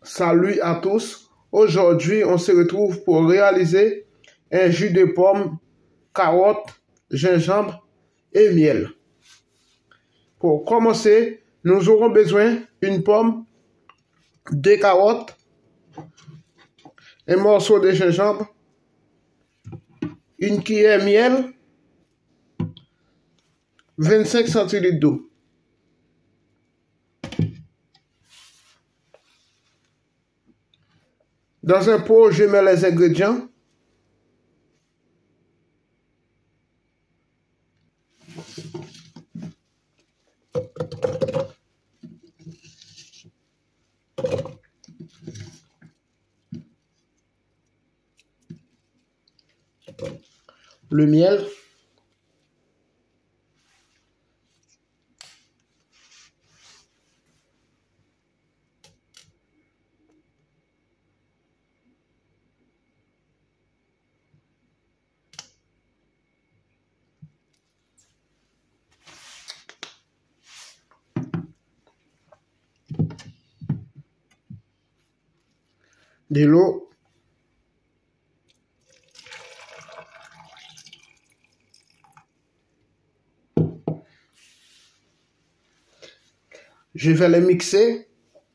Salut à tous. Aujourd'hui, on se retrouve pour réaliser un jus de pomme, carottes, gingembre et miel. Pour commencer, nous aurons besoin d'une pomme, 2 carottes, un morceau de gingembre, une cuillère miel, 25 centilitres d'eau. Dans un pot, je mets les ingrédients. Le miel. De l'eau. Je vais les mixer.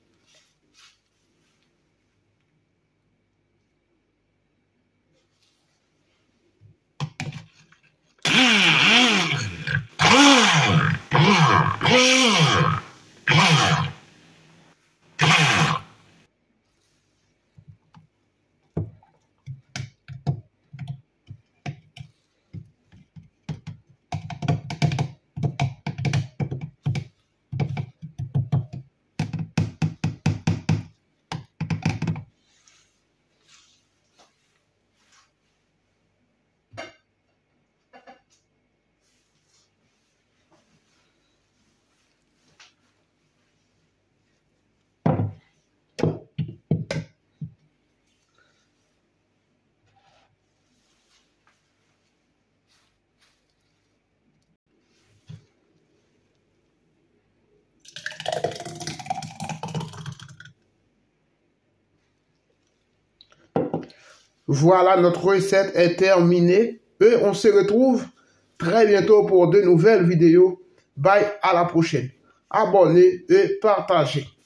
Voilà, notre recette est terminée et on se retrouve très bientôt pour de nouvelles vidéos. Bye, à la prochaine. Abonnez et partagez.